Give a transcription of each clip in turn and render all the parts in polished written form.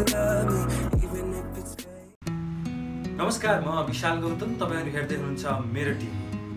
नमस्कार, म विशाल गौतम। तपाईहरु हेर्दै हुनुहुन्छ मेरो टिभी।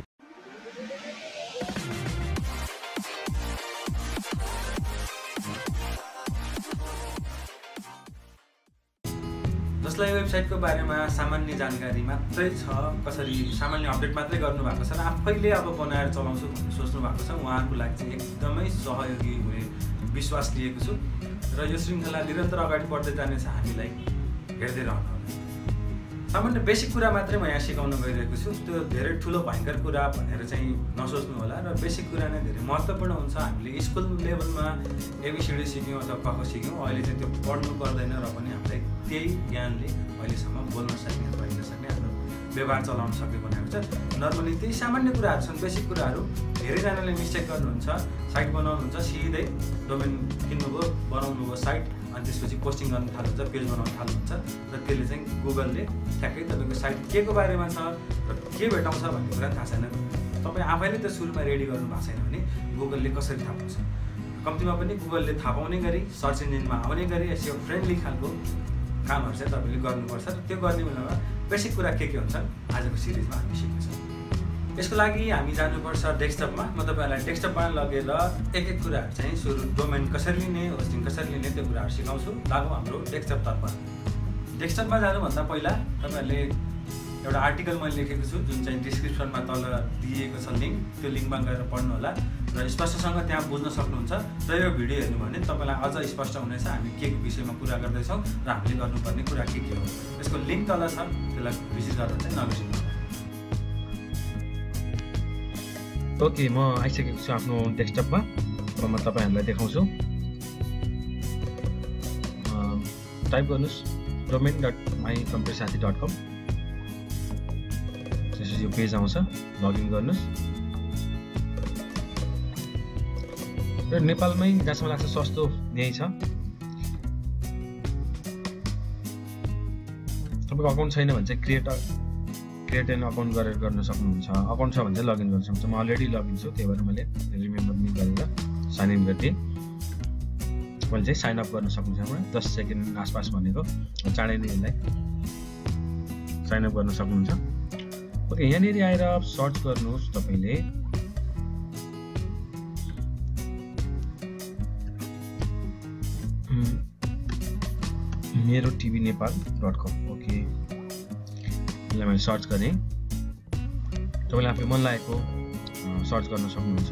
जसलाई वेबसाइटको बारेमा सामान्य जानकारी मात्रै छ, कसरी सामान्य अपडेट मात्रै गर्नु भएको छ र आफैले अब बनाएर चलाउँछु भन्ने सोच्नु भएको छ, उहाँहरुको लागि चाहिँ एकदमै सहयोगी हुने विश्वास लिएको छु र यो श्रृंखला निरन्तर अगाडि बढ्दै जानेछ। हामीलाई हेर्दै रहनु। सामान्य बेसिक कुरा मात्रै म यहाँ सिकाउन गइरहेको छु। त्यो धेरै ठुलो भयंकर कुरा भनेर चाहिँ नसोच्नु होला र बेसिक कुरा नै धेरै महत्त्वपूर्ण हुन्छ। हामीले स्कुल लेभलमा एबीसीडी सिक्यौं अथवा क ख सिक्यौं, अहिले चाहिँ त्यो पढ्नु पर्दैन र पनि हामीलाई त्यही ज्ञानले अहिलेसम्म बोल्न सक्ने अथवा हिँड्न सक्ने हाम्रो व्यवहार चलाउन सक्ने बनाएको छ। नर्मली त्यही सामान्य कुराहरू छन्, बेसिक कुराहरू। धेरैजनाले मिस्टेक गर्नुहुन्छ, साइट बनाउनुहुन्छ, सिधै डोमेन किन्नुभयो, बनाउनुभयो साइट, अनि त्यसपछि पोस्टिङ गर्न थाल्नुहुन्छ, पेज बनाउन थाल्नुहुन्छ र त्यसले चाहिँ गुगलले ठ्याक्कै तपाईको साइट के को बारेमा छ र के भेटाउँछ भन्ने कुरा थाहा छैन। तपाई आफैले त सुरुमा रेडी गर्नु भएको छैन भने गुगलले कसरी थाहा पाउँछ? कम्तीमा पनि गुगलले थाहा पाउने गरी, सर्च इन्जिनमा आउने गरी एसईओ फ्रेन्डली खालको कामहरु चाहिँ तपाईले गर्नुपर्छ। र त्यो गर्ने बेलामा बेसिक कुरा के हुन्छन् आजको सिरिजमा हामी सिक्नेछौँ। यसको लागि हामी जानुपर्छ डेस्कटपमा। म तपाईहरुलाई डेस्कटपमा लगेर एक कुराहरु चाहिँ सुरु डोमेन कसरी लिने, होस्टिङ कसरी लिने त्यो कुराहरु सिकाउँछु। लागौं हाम्रो डेस्कटपतर्फ। डेस्कटपमा जानु भन्दा पहिला तपाईहरुले एउटा आर्टिकल मैले लेखेको छु जुन चाहिँ डिस्क्रिप्सनमा तल दिएको छ लिंक, त्यो लिंकमा गएर पढ्नु होला र स्पष्टसँग त्यहाँ बुझ्न सक्नुहुन्छ। र यो भिडियो हेर्नु भने तपाईलाई अझ स्पष्ट हुनेछ हामी के को विषयमा कुरा गर्दै छौं र हामीले गर्नुपर्ने कुरा के हो। यसको लिंक तल छ, त्यसलाई भिजिट गर्न चाहिँ नबिर्सनु। ओके, म आइसकेको छु आफ्नो डेस्कटपमा र म तपाईहरुलाई देखाउँछु। टाइप गर्नुस् domain.mycomputersathi.com। त्यसपछि यो पेज आउँछ, लगइन गर्नुस्। र नेपालमै जसमा लाग्छ सस्तो यही छ। तपाईको अकाउन्ट छैन भने चाहिँ क्रिएट एन अकाउन्ट गरेर गर्न सक्नुहुन्छ। अकाउन्ट छ भने चाहिँ लगइन गर्न सक्नुहुन्छ। म अलरेडी लगइन छु, त्यही भएर मैले रिमेम्बर नि गरेर साइन इन गरिदिएँ। मैले चाहिँ साइन अप गर्न सक्नुहुन्छ। 10 सेकेन्ड आसपास भनेको, चाँडै नै यसलाई साइन अप गर्न सक्नुहुन्छ। ओके, यहाँनिर आएर सर्च गर्नुहोस् तपाईले मेरो टिभी नेपाल.com। ओके, यसलाई मैले सर्च गरेँ। तपाईले आफै मन लागेको सर्च गर्न सक्नुहुन्छ।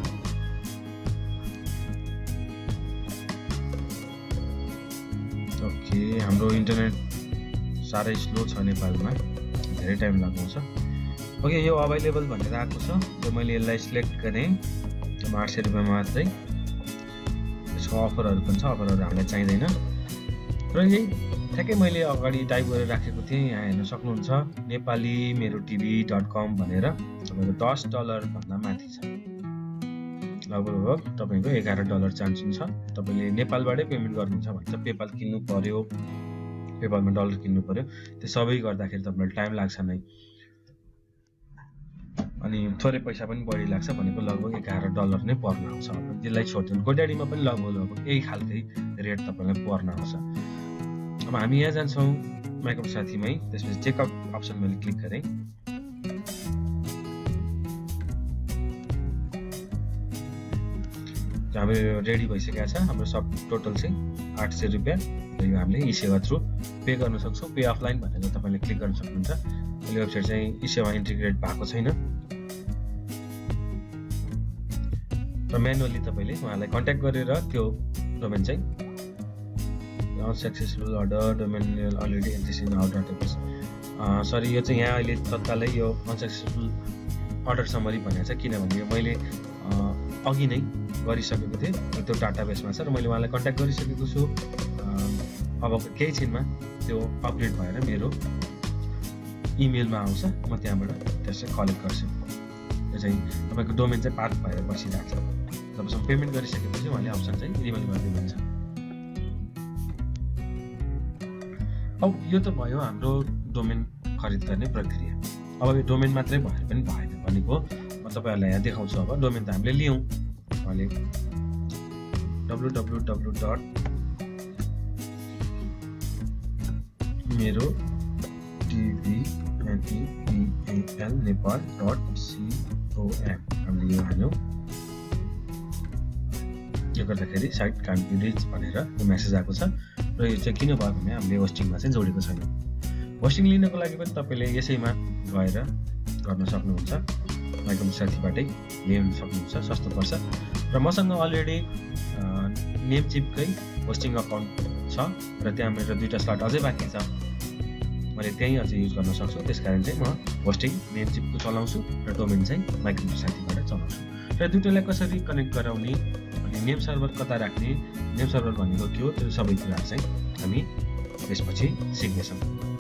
ओके, हाम्रो इन्टरनेट साह्रै स्लो छ नेपालमा, धेरै टाइम लाग्छ। ओके, यो अवेलेबल भनेर आएको छ। र मैले यसलाई सिलेक्ट गरेँ। 800 रुपैयाँ मात्रै। यसको अफरहरू पनि छ, अफरहरू हामीलाई चाहिँदैन। र यही ठ्याक्कै मैले अगाडि टाइप गरेर राखेको थिएँ, यहाँ हेर्न सक्नुहुन्छ नेपाली मेरो टिभी.com भनेर तपाईको $10 भन्दा माथि छ। लगभग तपाईको $11 चान्स हुन्छ। तपाईले नेपालबाटै पेमेन्ट गर्नुहुन्छ भने चाहिँ पेपाल किन्नु पर्यो, पेपालमा डलर किन्नु पर्यो। त्यो सबै गर्दाखेरि तपाईलाई टाइम लाग्छ नै, अनि थोरै पैसा पनि बढी लाग्छ, भनेको लगभग $11 नै पर्न आउँछ। त्यसलाई छोड्दिनु गोड्याडीमा पनि लगभग यही खालकै रेट तपाईलाई पर्न आउँछ। अब हामी यहाँ जान्छौँ माइक्रोसफ्ट साथीमै। त्यसपछि चेकआउट अप्सन मैले क्लिक गरेँ। हाम्रो रेडी भइसकेको छ। हाम्रो सब टोटल चाहिँ 800 रुपैयाँ। र यो हामीले ई-सेवा थ्रु पे गर्न सक्छौँ। पे अफलाइन भनेर तपाईले क्लिक गर्न सक्नुहुन्छ। यो वेबसाइट चाहिँ ई-सेवा इन्टिग्रेट भएको छैन र म्यानुअली तपाईले उहाँलाई कन्ट्याक्ट गरेर त्यो डोमेन चाहिँ unsuccessful order domain already exist in our database. Sorry, यो चाहिँ यहाँ अहिले तत्कालै यो अनसक्सेसफुल अर्डर समरी भनेको छ, किनभने यो मैले अघि नै गरिसकेको थिएँ, त्यो डाटाबेसमा छ र मैले उहाँलाई कन्ट्याक्ट गरिसकेको छु। अब केही छिनमा त्यो अपडेट भएर मेरो इमेलमा आउँछ, म त्यहाँबाट त्यसलाई कलेक्ट गर्छु। यो चाहिँ तपाईको डोमेन चाहिँ पार्क भएर बसिरहेको छ। तपाईँसँग पेमेन्ट गरिसकेपछि उहाँले अप्सन चाहिँ रिमेल गरिदिनुहुन्छ। अब यो त भयो हाम्रो डोमेन खरिद गर्ने प्रक्रिया। अब यो डोमेन मात्रै भएर पनि भएन भनेको म तपाईहरुलाई यहाँ देखाउँछु। अब डोमेन त हामीले लियौं, अहिले www मेरो tvneal nepal.com हामीले यो हाल्यौँ। यो गर्दाखेरि साइट कान्ट बी रिच भनेर यो मेसेज आएको छ र यो चाहिँ किन भयो भने हामीले होस्टिङमा चाहिँ जोडेको छैन। होस्टिङ लिनको लागि पनि तपाईँले यसैमा गएर गर्न सक्नुहुन्छ, माइक्रोसफ्ट साथीबाटै लिन सक्नुहुन्छ, सस्तो पर्छ। र मसँग अलरेडी नेमचिपकै होस्टिङ अकाउन्ट छ र त्यहाँ मेरो 2टा स्लट अझै बाँकी छ, मैले त्यहीँ अझै युज गर्न सक्छु। त्यसकारण चाहिँ म होस्टिङ नेमचिपको चलाउँछु र डोमेन चाहिँ माइक्रोसफ्ट साथीबाट चलाउँछु। र दुईटालाई कसरी कनेक्ट गराउने अनि नेम सर्भर कता राख्ने, नेम सर्भर भनेको के हो, त्यो सबै कुराहरू चाहिँ हामी त्यसपछि सिक्नेछौँ।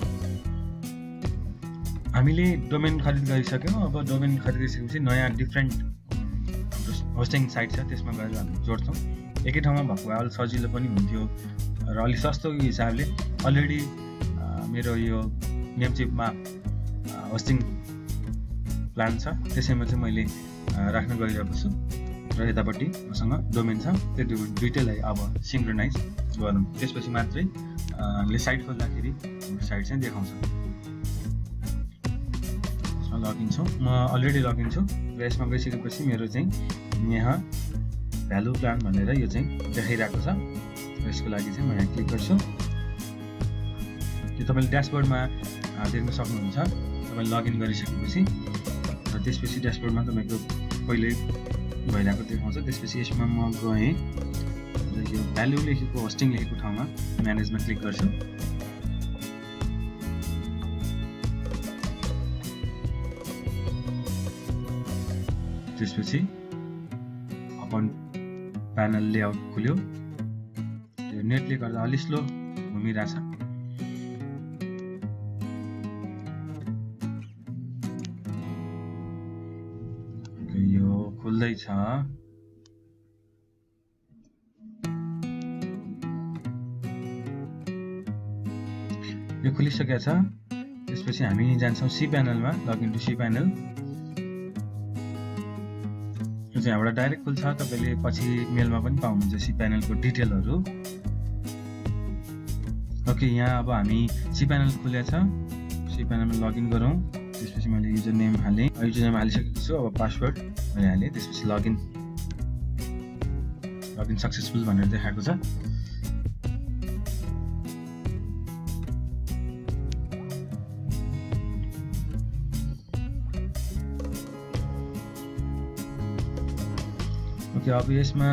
हामीले डोमेन खरिद गरिसक्यौँ। अब डोमेन खरिदिसकेपछि नयाँ डिफ्रेन्ट होस्टिङ साइट छ, त्यसमा गएर हामी जोड्छौँ। एकै ठाउँमा भएको भए अलिक सजिलो पनि हुन्थ्यो र अलिक सस्तो हिसाबले अलरेडी मेरो यो नेमचिपमा होस्टिङ प्लान छ, त्यसैमा चाहिँ मैले राख्न गइरहेको छु। र यतापट्टि मसँग डोमेन छ, त्यो दुइटैलाई अब सिङ्क्रोनाइज गरौँ। त्यसपछि मात्रै हामीले साइट खोल्दाखेरि साइट चाहिँ देखाउँछ। यसमा लगइन छु, म अलरेडी लगइन छु र यसमा गइसकेपछि मेरो चाहिँ यहाँ भ्यालु प्लान भनेर यो चाहिँ देखाइरहेको छ। र यसको लागि चाहिँ म यहाँ क्लिक गर्छु। यो तपाईँले ड्यासबोर्डमा देख्न सक्नुहुन्छ। तपाईँले लगइन गरिसकेपछि र त्यसपछि ड्यासबोर्डमा तपाईँको पहिले भइरहेको देखाउँछ। त्यसपछि यसमा म गएँ र यो भ्यालु लेखेको होस्टिङ लेखेको ठाउँमा म्यानेजमा क्लिक गर्छु। त्यसपछि अपन प्यानल लेआउट खुल्यो। यो नेटले गर्दा अलि स्लो घुमिरहेछ। यो खुल्दैछ। यो खुलिसकेको छ। त्यसपछि हामी जान्छौँ सी प्यानलमा, लगइन टु सी प्यानल। यो चाहिँ हामीलाई डाइरेक्ट खुल्छ। तपाईँले पछि मेलमा पनि पाउनुहुन्छ सी प्यानलको डिटेलहरू। ओके, यहाँ अब हामी सी प्यानल खुलेको छ। सी प्यानलमा लगइन गरौँ। त्यसपछि मैले युजर नेम हालेँ, युजर नेम हालिसकेको छु। अब पासवर्ड मैले हालेँ। त्यसपछि लगइन सक्सेसफुल भनेर देखाएको छ। ओके, अब यसमा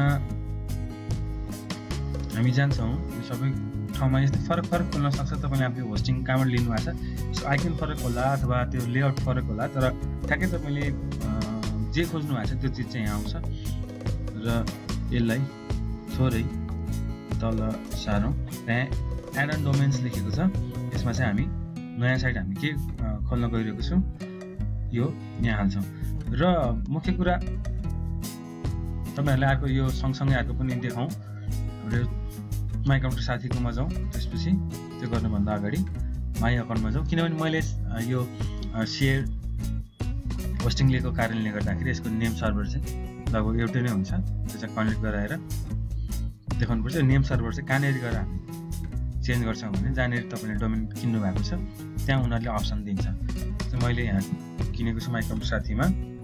हामी जान्छौँ। यो सबै ठाउँमा यस्तो फरक खुल्न सक्छ। तपाईँले आफ्नो होस्टिङ कहाँबाट लिनुभएको छ, यसको आइकन फरक होला अथवा त्यो लेआउट फरक होला, तर ठ्याक्कै तपाईँले जे खोज्नु भएको छ त्यो चिज चाहिँ यहाँ आउँछ। र यसलाई थोरै तल सारौँ। त्यहाँ एड एन्ड डोमेन्स लेखेको छ। यसमा चाहिँ हामी नयाँ साइट हामी के खोल्न गइरहेको छौँ यो यहाँ हाल्छौँ। र मुख्य कुरा तपाईँहरूलाई अर्को यो सँगसँगै अर्को पनि देखाउँ। हाम्रो माइक्रोसफ्ट साथीकोमा जाउँ। त्यसपछि त्यो गर्नुभन्दा अगाडि माई अकाउन्टमा जाउँ, किनभने मैले यो सेयर होस्टिङ लिएको कारणले गर्दाखेरि यसको नेम सर्भर चाहिँ लगभग एउटै नै हुन्छ। त्यो चाहिँ कनेक्ट गराएर देखाउनुपर्छ। नेम सर्भर चाहिँ कहाँनिर गएर हामी चेन्ज गर्छौँ भने जहाँनिर तपाईँले डोमेन किन्नु भएको छ त्यहाँ उनीहरूले अप्सन दिन्छ। मैले यहाँ किनेको छु माइक्रोसफ्ट साथीमा।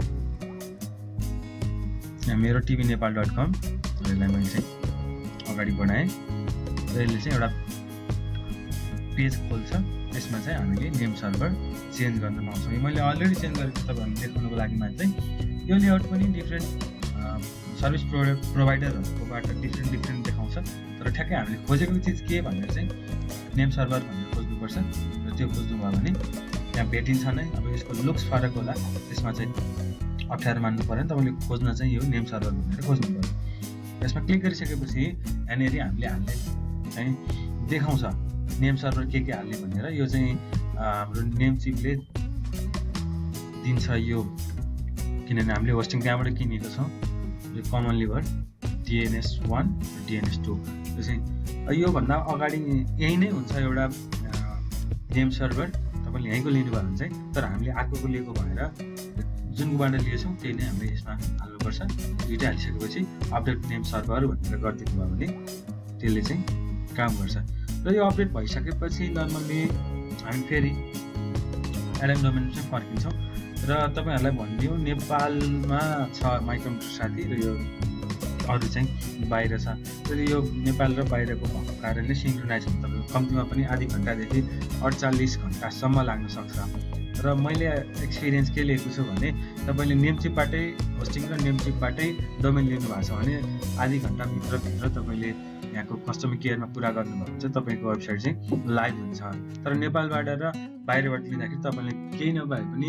यहाँ मेरो tvnepal.com यसलाई मैले चाहिँ अगाडि बढाएँ र यसले चाहिँ एउटा पेज खोल्छ। त्यसमा चाहिँ हामीले नेम सर्भर चेन्ज गर्न पाउँछौँ। यो मैले अलरेडी चेन्ज गरेको तपाईँहरूले देखाउनुको लागि मात्रै। यो लेआउट पनि डिफ्रेन्ट सर्भिस प्रोभाइडरहरूकोबाट डिफ्रेन्ट देखाउँछ। तर ठ्याक्कै हामीले खोजेको चिज के भनेर चाहिँ नेम सर्भर भनेर खोज्नुपर्छ। र त्यो खोज्नुभयो भने त्यहाँ भेटिन्छ नै। अब यसको लुक्स फरक होला, त्यसमा चाहिँ अप्ठ्यारो मान्नु पऱ्यो। तपाईँले खोज्न चाहिँ यो नेम सर्भर भनेर खोज्नु पऱ्यो। यसमा क्लिक गरिसकेपछि यहाँनिर हामीले हाल्ने चाहिँ देखाउँछ नेम सर्भर के हाल्ने भनेर। यो चाहिँ हाम्रो नेमचिपले दिन्छ यो, किनभने हामीले होस्टिङ त्यहाँबाट किनेको छौँ। यो कमनली भर DNS1 र DNS2। यो चाहिँ योभन्दा अगाडि यही नै हुन्छ एउटा नेम सर्भर। तपाईँले यहीँको लिनुभयो भने चाहिँ, तर हामीले अर्कोको लिएको भएर जुनकोबाट लिएछौँ त्यही नै हामीले यसमा हाल्नुपर्छ। दुइटै हालिसकेपछि अपडेट नेम सर्भर भनेर गरिदिनु भयो भने त्यसले चाहिँ काम गर्छ। र र यो अपडेट भइसकेपछि नर्मल्ली हामी फेरि एडएम डोमेन चाहिँ फर्किन्छौँ र तपाईँहरूलाई भनिदिउँ नेपालमा छ माइक्रोमिटर साथी र यो अरू चाहिँ बाहिर छ र यो नेपाल र बाहिरको भएको कारणले सिङ्क्रोनाइज हुन तपाईँको कम्तीमा पनि आधी घन्टादेखि 48 घन्टासम्म लाग्न सक्छ र मैले एक्सपिरियन्स के लिएको छु भने तपाईँले नेमचिपबाटै होस्टिङ र नेमचिपबाटै डोमेन लिनु भएको छ भने आधी घन्टाभित्र तपाईँले यहाँको कस्टमर केयरमा कुरा गर्नुभयो भने चाहिँ तपाईँको वेबसाइट चाहिँ लाइभ हुन्छ तर नेपालबाट र बाहिरबाट लिँदाखेरि तपाईँले केही नभए पनि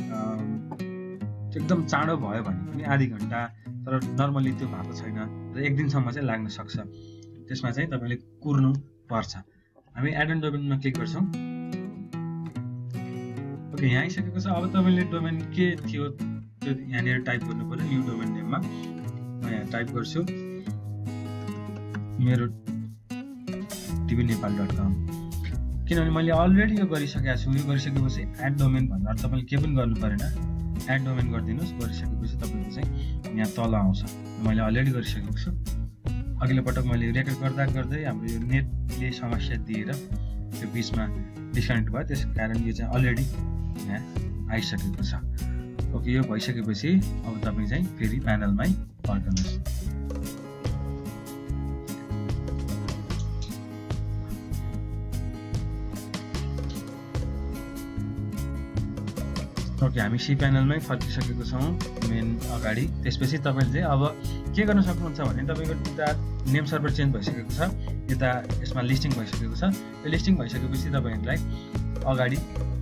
एकदम चाँडो भयो भने पनि आधी घन्टा तर नर्मली त्यो भएको छैन र एक दिनसम्म चाहिँ लाग्न सक्छ त्यसमा चाहिँ तपाईँले कुर्नु पर्छ हामी एड एन्ड डोमेनमा क्लिक गर्छौँ ओके यहाँ आइसकेको छ अब तपाईँले डोमेन के थियो त्यो यहाँनिर टाइप गर्नु पर्यो न्यू डोमेन नेममा म यहाँ टाइप गर्छु मेरो tvnepal.com किनभने मैले अलरेडी यो गरिसकेको छु यो गरिसकेपछि एड डोमेन भन्दा तपाईँले के पनि गर्नु परेन एड डोमेन गरिदिनुहोस् गरिसकेपछि तपाईँको चाहिँ यहाँ तल आउँछ मैले अलरेडी गरिसकेको छु अघिल्लो पटक मैले रेकर्ड गर्दै हाम्रो यो नेटले समस्या दिएर त्यो बिचमा डिस्कनेक्ट भयो त्यस कारण यो चाहिँ अलरेडी यहाँ आइसकेको छ ओके यो भइसकेपछि अब तपाईँ चाहिँ फेरि प्यानलमै फर्कनुहोस् ओके हामी सी प्यानलमै फर्किसकेको छौँ मेन अगाडि त्यसपछि तपाईँले चाहिँ अब के गर्न सक्नुहुन्छ भने तपाईँको यता नेम सर्भर चेन्ज भइसकेको छ यता यसमा लिस्टिङ भइसकेको छ यो लिस्टिङ भइसकेपछि तपाईँहरूलाई अगाडि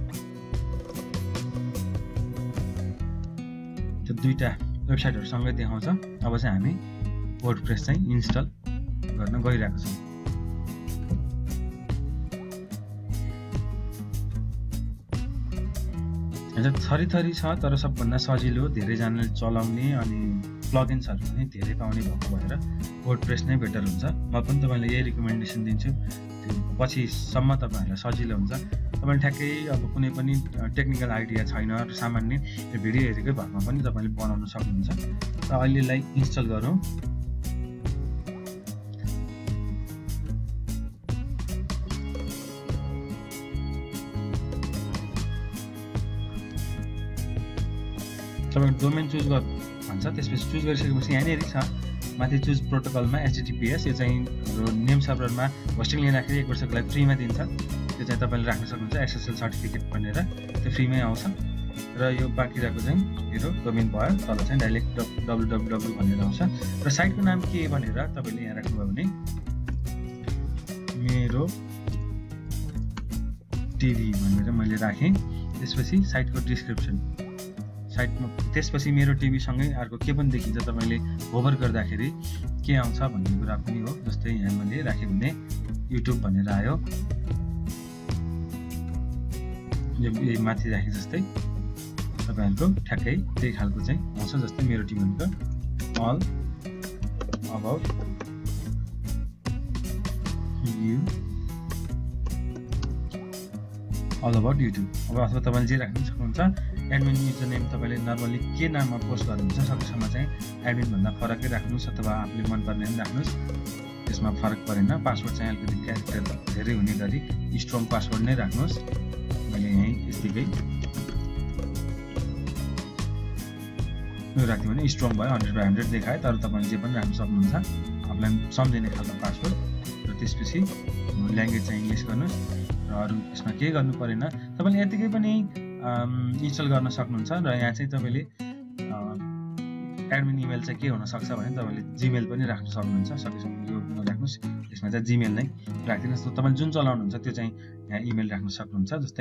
त्यो दुईवटा वेबसाइटहरू सँगै देखाउँछ अब चाहिँ हामी वर्डप्रेस चाहिँ इन्स्टल गर्न गइरहेको छौँ थरी छ तर सबभन्दा सजिलो धेरैजनाले चलाउने अनि प्लगइन्सहरू पनि धेरै पाउने भएको भएर वर्डप्रेस नै बेटर हुन्छ म पनि तपाईँलाई यही रिकमेन्डेसन दिन्छु त्यो पछिसम्म तपाईँहरूलाई सजिलो हुन्छ तपाईँले ठ्याक्कै अब कुनै पनि टेक्निकल आइडिया छैन र सामान्य भिडियो हेरेकै भरमा पनि तपाईँले बनाउन सक्नुहुन्छ र अहिलेलाई इन्स्टल गरौँ तपाईँको डोमेन चुज गर्नु भन्छ त्यसपछि चुज गरिसकेपछि यहाँनिर छ माथि चुज प्रोटोकलमा HTTPS यो चाहिँ हाम्रो नेम सर्भरमा होस्टिङ लिँदाखेरि 1 वर्षको लागि फ्रीमा दिन्छ त्यो चाहिँ तपाईँले राख्न सक्नुहुन्छ SSL सर्टिफिकेट भनेर त्यो फ्रीमै आउँछ र यो बाँकी रहेको चाहिँ मेरो डोमेन भयो तल चाहिँ डाइरेक्ट www भनेर आउँछ र साइटको नाम के भनेर तपाईँले यहाँ राख्नुभयो भने मेरो टिभी भनेर मैले राखेँ त्यसपछि साइटको डिस्क्रिप्सन साइटमा त्यसपछि मेरो टिभीसँगै अर्को के पनि देखिन्छ तपाईँले होभर गर्दाखेरि के आउँछ भन्ने कुरा पनि हो जस्तै यहाँ मैले राखेँ भने युट्युब भनेर आयो यो माथि राखेँ जस्तै तपाईँहरूको ठ्याक्कै त्यही खालको चाहिँ आउँछ जस्तै मेरो टिभीको अल अबाउट युट्युब अब अथवा तपाईँले जे राख्नु सक्नुहुन्छ एडमिन युजर नेम तपाईँले नर्मली के नाममा पोस्ट गर्नुहुन्छ सकेसम्म चाहिँ एडमिन भन्दा फरकै राख्नुहोस् अथवा आफूले मनपर्ने पनि राख्नुहोस् त्यसमा फरक परेन पासवर्ड चाहिँ अलिकति क्यारेक्टर धेरै हुने गरी स्ट्रङ पासवर्ड नै राख्नुहोस् मैले यहीँ यतिकै यो राख्थ्यो भने स्ट्रङ भयो 100/100 देखाएँ तर तपाईँले जे पनि राख्न सक्नुहुन्छ आफूलाई सम्झिने खालको पासवर्ड र त्यसपछि ल्याङ्ग्वेज चाहिँ इङ्ग्लिस गर्नुहोस् र अरू यसमा केही गर्नु परेन तपाईँले यतिकै पनि इन्स्टल गर्न सक्नुहुन्छ र यहाँ चाहिँ तपाईँले एडमिन इमेल चाहिँ के हुनसक्छ भने तपाईँले जिमेल पनि राख्न सक्नुहुन्छ सकेसम्म यो नराख्नुहोस् यसमा चाहिँ जिमेल नै राखिदिनुहोस् तपाईँले जुन चलाउनुहुन्छ त्यो चाहिँ यहाँ इमेल राख्न सक्नुहुन्छ जस्तै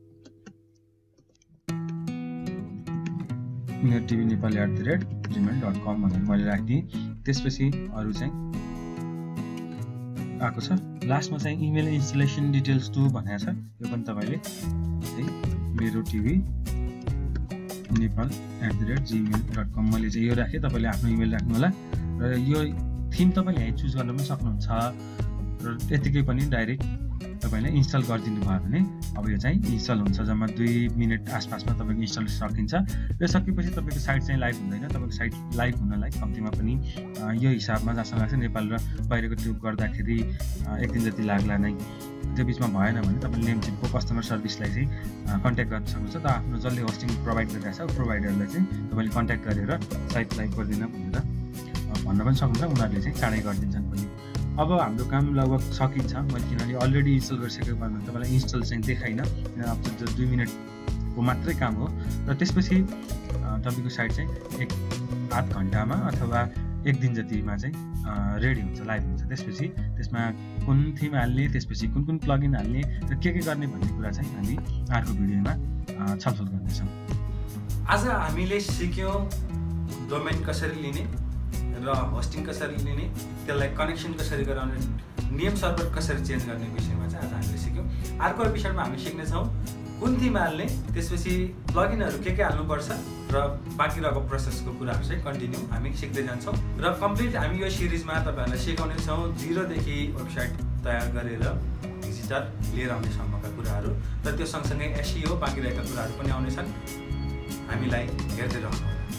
मेरो tvnepal@gmail.com भनेर मैले राखिदिएँ त्यसपछि अरू चाहिँ आएको छ लास्टमा चाहिँ इमेल इन्स्टलेसन डिटेल्स 2 भनेको छ यो पनि तपाईँले मेरो tvnepal@gmail.com मैले चाहिँ यो राखेँ तपाईँले आफ्नो इमेल राख्नु होला र यो थिम तपाईँले यहाँ चुज गर्न पनि सक्नुहुन्छ र यतिकै पनि डाइरेक्ट तपाईँले इन्स्टल गरिदिनु भयो भने अब यो चाहिँ इन्स्टल हुन्छ। जम्मा 2 मिनट आसपासमा तपाईँको इन्स्टल सकिन्छ। र सकेपछि तपाईँको साइट चाहिँ लाइभ हुँदैन। तपाईँको साइट लाइभ हुनलाई कम्तीमा पनि यो हिसाबमा जहाँसम्म लाग्छ नेपाल र बाहिरको त्यो गर्दाखेरि 1 दिन जति लाग्ला नै। त्यो बिचमा भएन भने तपाईँले नेमचिपको कस्टमर सर्भिसलाई चाहिँ कन्ट्याक्ट गर्न सक्नुहुन्छ। त आफ्नो जसले होस्टिङ प्रोभाइड गरिरहेको छ प्रोभाइडरलाई चाहिँ तपाईँले कन्ट्याक्ट गरेर साइट लाइभ गरिदिन भनेर भन्न पनि सक्नुहुन्छ। उनीहरूले चाहिँ चाँडै गरिदिन्छन् पनि। अब हाम्रो काम लगभग सकिन्छ। मैले किनभने अलरेडी इन्स्टल गरिसकेको कारण तपाईँलाई इन्स्टल चाहिँ देखाइन, अब 2 मिनटको मात्रै काम हो। र त्यसपछि तपाईँको साइट चाहिँ 1-8 घन्टामा अथवा 1 दिन जतिमा चाहिँ रेडी हुन्छ, लाइभ हुन्छ। त्यसपछि त्यसमा कुन थिम हाल्ने, त्यसपछि कुन प्लगइन हाल्ने र के गर्ने भन्ने कुरा चाहिँ हामी अर्को भिडियोमा छलफल गर्नेछौँ। आज हामीले सिक्यौँ डोमेन कसरी लिने र होस्टिङ कसरी लिने, त्यसलाई कनेक्सन कसरी गराउने, नेम सर्भर कसरी चेन्ज गर्ने विषयमा चाहिँ आज हामीले सिक्यौँ। अर्को एपिसोडमा हामी सिक्नेछौँ कुन थिम हाल्ने, त्यसपछि प्लगइनहरू के हाल्नुपर्छ र बाँकी रहेको प्रोसेसको कुराहरू चाहिँ कन्टिन्यू हामी सिक्दै जान्छौँ। र कम्प्लिट हामी यो सिरिजमा तपाईँहरूलाई सिकाउनेछौँ 0 देखि वेबसाइट तयार गरेर भिजिटर लिएर आउनेसम्मका कुराहरू, र त्यो सँगसँगै SEO बाँकी रहेका कुराहरू पनि आउनेछन्। हामीलाई हेर्दै रहनुहोला।